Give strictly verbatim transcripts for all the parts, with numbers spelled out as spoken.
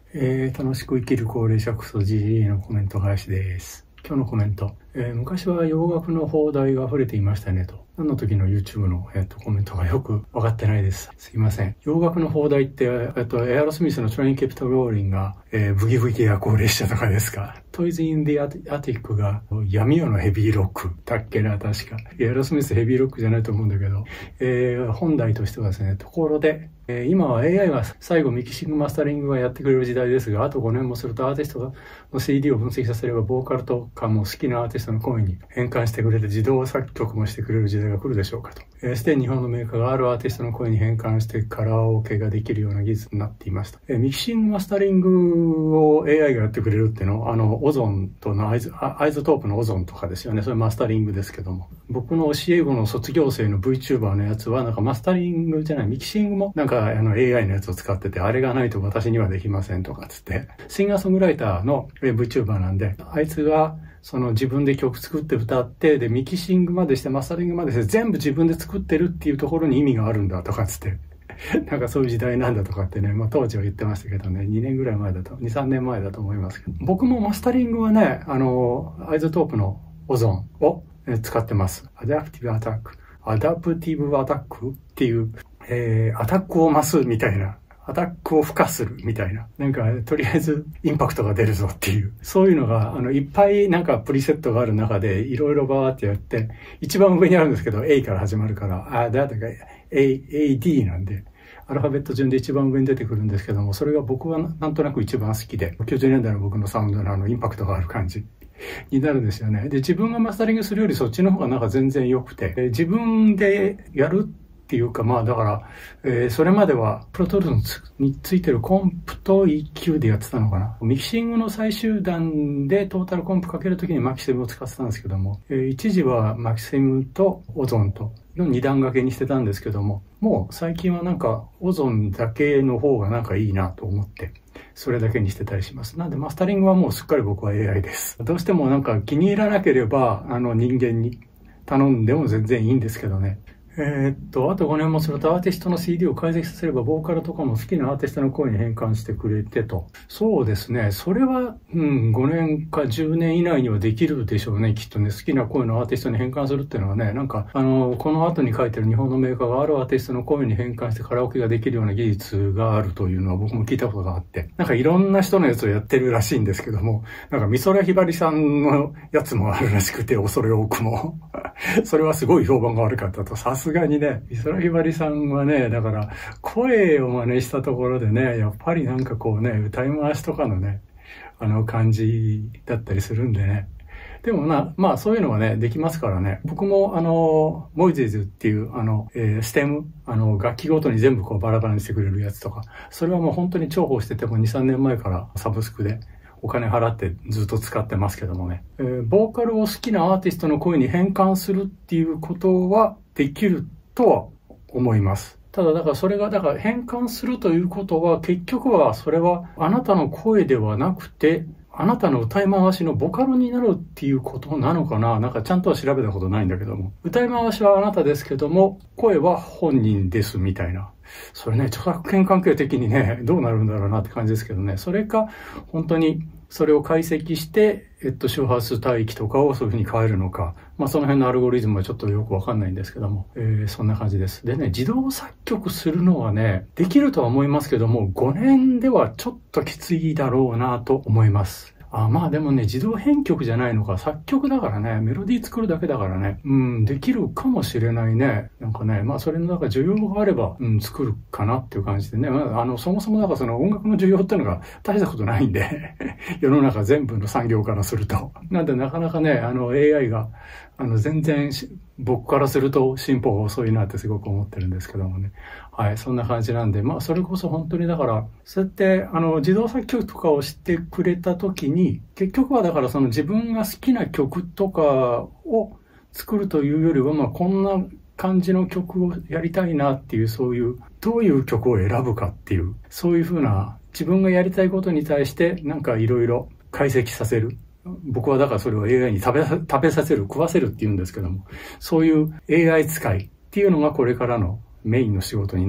えー、楽しく生きる高齢者クソジジイのコメント返しです。今日のコメント、えー、昔は洋楽の放題が溢れていましたねと。何の時の YouTube の、えー、とコメントがよく分かってないです。すいません。洋楽の放題って、えー、とエアロスミスのトレインケプトローリンが、えー、ブギブギや高齢者とかですか。トイズ・イン・ディ・アティックが闇夜のヘビーロックだっけな、確か。エアロスミスヘビーロックじゃないと思うんだけど、えー、本題としてはですね、ところで、えー、今は エーアイ が最後ミキシングマスタリングがやってくれる時代ですが、あとごねんもするとアーティストの シーディー を分析させれば、ボーカルとかも好きなアーティストの声に変換してくれて自動作曲もしてくれる時代が来るでしょうかと。えー、すでに日本のメーカーがあるアーティストの声に変換してカラオケができるような技術になっていました。えー、ミキシングマスタリングを エーアイ がやってくれるっていうのは、あの、オゾンとのアイズ、アイゾトープのオゾンとかですよね。それマスタリングですけども。僕の教え子の卒業生の VTuber のやつは、なんかマスタリングじゃない、ミキシングもなんかあの エーアイ のやつを使ってて、あれがないと私にはできませんとかつって、シンガーソングライターの VTuber なんで、あいつがその自分で曲作って歌って、で、ミキシングまでしてマスタリングまでして全部自分で作ってるっていうところに意味があるんだとかつって、なんかそういう時代なんだとかってね、まあ当時は言ってましたけどね、にねんぐらい前だと、に、さんねんまえだと思いますけど、僕もマスタリングはね、あの、アイゾトープのオゾンを使ってます。アダプティブアタック。アダプティブアタックっていう、えー、アタックを増すみたいな。アタックを付加するみたいな。なんか、とりあえずインパクトが出るぞっていう。そういうのが、あの、いっぱいなんかプリセットがある中で、いろいろバーってやって、一番上にあるんですけど、A から始まるから、あ、だ、だから A、エーディー なんで、アルファベット順で一番上に出てくるんですけども、それが僕はなんとなく一番好きで、きゅうじゅうねんだいの僕のサウンドのあの、インパクトがある感じになるんですよね。で、自分がマスタリングするよりそっちの方がなんか全然良くて、自分でやるっていうか、まあだから、えー、それまではプロトルスについてるコンプと イーキュー でやってたのかな。ミキシングの最終段でトータルコンプかけるときにマキシムを使ってたんですけども、えー、一時はマキシムとオゾンとの二段掛けにしてたんですけども、もう最近はなんかオゾンだけの方がなんかいいなと思って、それだけにしてたりします。なんでマスタリングはもうすっかり僕は エーアイ です。どうしてもなんか気に入らなければ、あの人間に頼んでも全然いいんですけどね。えー、っと、あとごねんもするとアーティストの シーディー を解析させれば、ボーカルとかも好きなアーティストの声に変換してくれてと。そうですね。それは、うん、ごねんかじゅうねん以内にはできるでしょうね。きっとね、好きな声のアーティストに変換するっていうのはね、なんか、あの、この後に書いてる日本のメーカーがあるアーティストの声に変換してカラオケができるような技術があるというのは僕も聞いたことがあって、なんかいろんな人のやつをやってるらしいんですけども、なんか美空ひばりさんのやつもあるらしくて、恐れ多くも。それはすごい評判が悪かったと。さすがにね、美空ひばりさんはね、だから声を真似したところでね、やっぱりなんかこうね、歌い回しとかのね、あの感じだったりするんでね。でもな、まあそういうのはね、できますからね。僕もあの、モイゼズっていうあの、えー、ステム、あの、楽器ごとに全部こうバラバラにしてくれるやつとか、それはもう本当に重宝しててもに、さんねんまえからサブスクでお金払ってずっと使ってますけどもね、えー、ボーカルを好きなアーティストの声に変換するっていうことはできるとは思います。ただだからそれがだから変換するということは結局はそれはあなたの声ではなくてあなたの歌い回しのボカロになるっていうことなのかな。なんかちゃんとは調べたことないんだけども。歌い回しはあなたですけども、声は本人ですみたいな。それね、著作権関係的にね、どうなるんだろうなって感じですけどね。それか、本当にそれを解析して、えっと、周波数帯域とかをそういうふうに変えるのか。まあその辺のアルゴリズムはちょっとよくわかんないんですけども。えー、そんな感じです。でね、自動作曲するのはね、できるとは思いますけども、ごねんではちょっときついだろうなと思います。あ、まあでもね、自動編曲じゃないのか、作曲だからね、メロディー作るだけだからね、うん、できるかもしれないね。なんかね、まあそれのなんか需要があれば、うん、作るかなっていう感じでね、まあ、あの、そもそもなんかその音楽の需要っていうのが大したことないんで、世の中全部の産業からすると。なんでなかなかね、あの エーアイ が、あの全然僕からすると進歩が遅いなってすごく思ってるんですけどもね。はい、そんな感じなんで、まあそれこそ本当にだから、そうやってあの自動作曲とかをしてくれた時に、結局はだからその自分が好きな曲とかを作るというよりは、まあこんな感じの曲をやりたいなっていう、そういう、どういう曲を選ぶかっていう、そういうふうな自分がやりたいことに対してなんかいろいろ解析させる。僕はだからそれを エーアイ に食べ、食べさせる、食わせるって言うんですけども、そういう エーアイ 使いっていうのがこれからのメインの仕事になる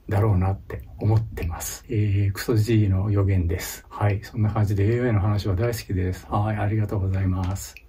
だろうなって思ってます。えー、クソ G の予言です。はい。そんな感じで エーアイ の話は大好きです。はい。ありがとうございます。